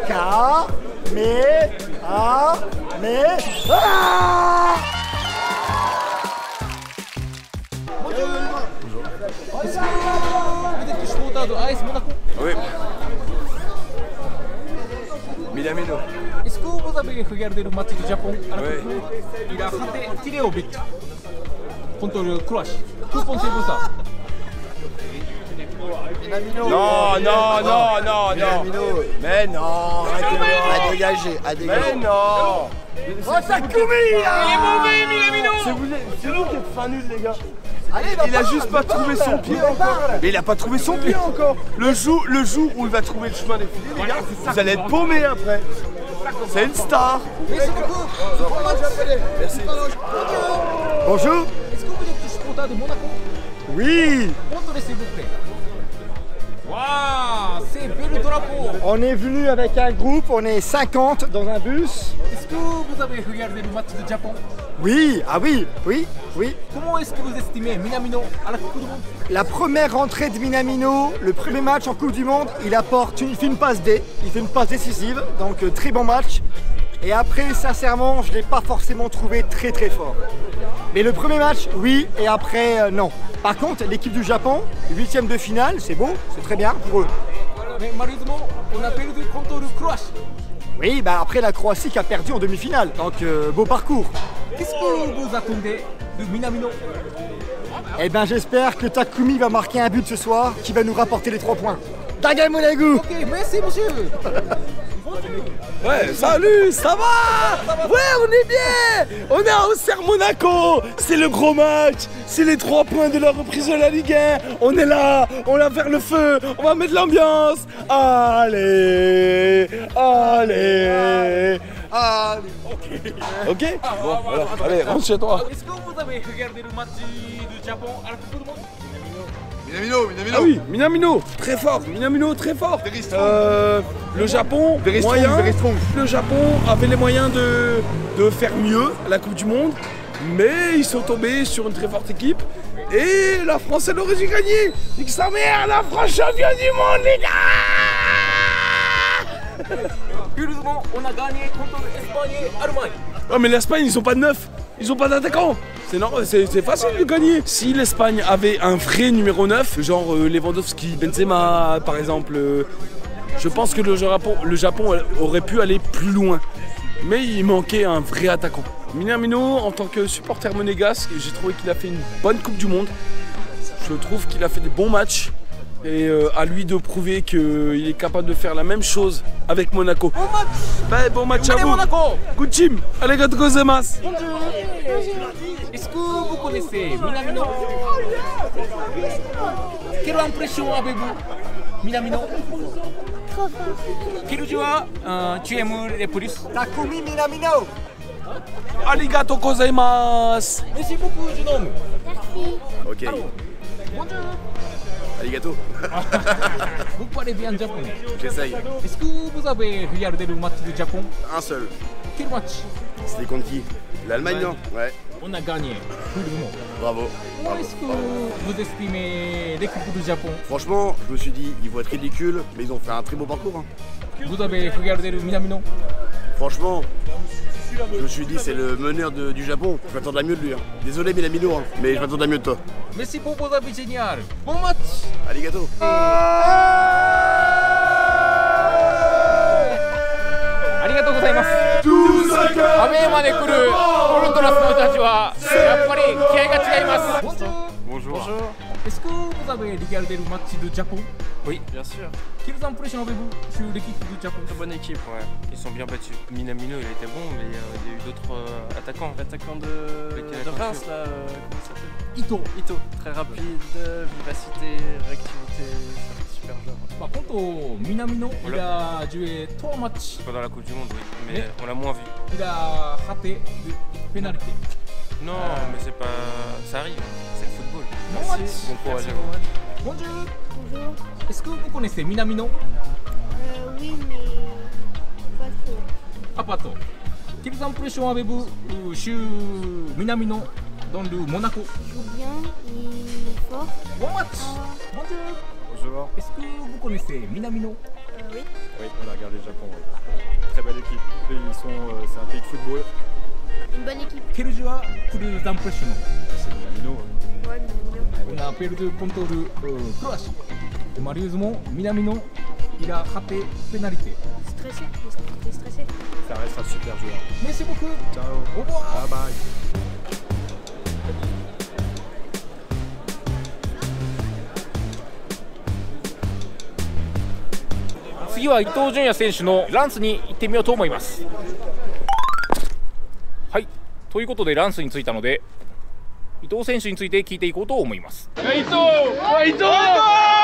Est-ce que vous êtes supporter de AS Monaco? Oui. Minamino. Est-ce que vous avez regardé le match du Japon à la Oui. Coupe? Il a raté tiré au but contre le Croatie. Que pensez-vous ça? Minamino. Non, non, non, non, non. Mais non, À dégager, à dégager. Mais non. Oh, Takumi Il est mauvais, Minamino. C'est vous qui êtes fin nul, les gars. Allez, Il a juste pas trouvé son pied encore. Mais il a pas trouvé son pied encore. Le jour où il va trouver le chemin des filets, les gars, vous allez être paumés après. C'est une star. Merci beaucoup. Merci. Bonjour. Est-ce que vous êtes supporter de Monaco? Oui. Montrez s'il vous plaît. Waouh, c'est bel drapeau. On est venu avec un groupe, on est 50 dans un bus. Est-ce que vous avez regardé le match du Japon? Oui, ah oui, oui, oui. Comment est-ce que vous estimez Minamino à la Coupe du Monde? La première rentrée de Minamino, le premier match en Coupe du Monde, il fait une passe D, il fait une passe décisive, donc très bon match. Et après, sincèrement, je ne l'ai pas forcément trouvé très très fort. Mais le premier match, oui, et après, non. Par contre, l'équipe du Japon, 8e de finale, c'est beau, c'est très bien pour eux. Mais malheureusement, on a perdu contre le Croatie. Oui, bah après la Croatie qui a perdu en demi-finale, donc beau parcours. Qu'est-ce que vous attendez de Minamino? Eh ben j'espère que Takumi va marquer un but ce soir qui va nous rapporter les 3 points. Dagamonegu. Ok, merci monsieur. Ouais, salut, ça va? Ouais, on est bien. On est à Auxerre Monaco. C'est le gros match. C'est les 3 points de la reprise de la Ligue 1. On est là, on va faire le feu. On va mettre l'ambiance. Allez, allez. Ok. Bon, voilà. Allez, rentre chez toi. Est-ce que vous avez regardé le match du Japon à la Coupe du Monde? Ah oui, Minamino, très fort. Minamino, très fort. Le Japon, moyen. Le Japon avait les moyens de faire mieux à la Coupe du Monde, mais ils sont tombés sur une très forte équipe. Et la France, elle aurait dû gagner. Nique sa mère, la France championne du monde, les gars. Heureusement, on a gagné contre l'Espagne et l'Allemagne. Oh, mais l'Espagne, ils ont pas de neuf. Ils ont pas d'attaquant. C'est facile de gagner. Si l'Espagne avait un vrai numéro 9, genre Lewandowski, Benzema par exemple, je pense que le Japon aurait pu aller plus loin. Mais il manquait un vrai attaquant. Minamino, en tant que supporter monégasque, j'ai trouvé qu'il a fait une bonne Coupe du Monde. Je trouve qu'il a fait des bons matchs. Et à lui de prouver qu'il est capable de faire la même chose avec Monaco. Bon match. Ben, bon match à vous. Monaco. Good team. Arigatou gozaimasu. Est-ce que vous connaissez Minamino? Quelle impression avez-vous, Minamino? Trop fort. Quel joueur tu aimes le plus? Takumi Minamino. Arigatou gozaimasu. Merci beaucoup, jeune homme. Merci. Ok. Bonjour. Arigato. Vous parlez bien japonais. J'essaye. Est-ce que vous avez regardé le match du Japon? Un seul. Quel match? C'était contre qui? L'Allemagne, non? Ouais. On a gagné. Tout le monde. Bravo. Comment est-ce que vous estimez l'équipe du Japon? Franchement, je me suis dit, ils vont être ridicules, mais ils ont fait un très beau parcours. Hein. Vous avez regardé le Minamino? Franchement, je me suis dit, c'est le meneur du Japon. Je m'attendais à mieux de lui. Hein. Désolé, Minamino, hein, mais je m'attendais à mieux de toi. Merci pour vos avis géniaux. Bon match. Arigato. Arigatou gozaimasu. アウェーまで来るウルトラスの人たちはやっぱり気合が違います。Bonjour. Est-ce que vous avez regardé le match du Japon? Oui, bien sûr. Quelles impressions avez-vous sur l'équipe du Japon? Très bonne équipe, ouais. Ils sont bien battus. Minamino, il était bon, mais il y a eu d'autres attaquants. L'attaquant de Reims, là, comment il s'appelle? Ito. Très rapide, vivacité, réactivité, c'est un super joueur. Par contre, Minamino, il a joué 3 matchs. Pendant la Coupe du Monde, oui, mais on l'a moins vu. Il a raté de pénalité. Non, mais c'est pas... ça arrive, c'est le football. Bon match. Bon courage à vous. Bonjour. Bonjour. Est-ce que vous connaissez Minamino? Oui, mais pas trop. Ah, pas trop. Quelles impressions avez-vous sur Minamino dans le Monaco? Il joue bien, il est fort. Bon match. Bonjour. Bonjour. Est-ce que vous connaissez Minamino? oui. Oui, on a regardé le Japon, oui. Très belle équipe. C'est un pays de football. Une bonne équipe. Quel joueur plus impressionnant? C'est Minamino. Ouais, Minamino. On a perdu contre Croatie. Malheureusement, Minamino, il a raté pénalité. Stressé, il était stressé. Ça reste un super joueur. Merci beaucoup. Ciao. Au revoir. Bye bye. 次は伊東純也選手のランスに行ってみようと思います。はい、ということでランスに着いたので伊東選手について聞いていこうと思います。伊藤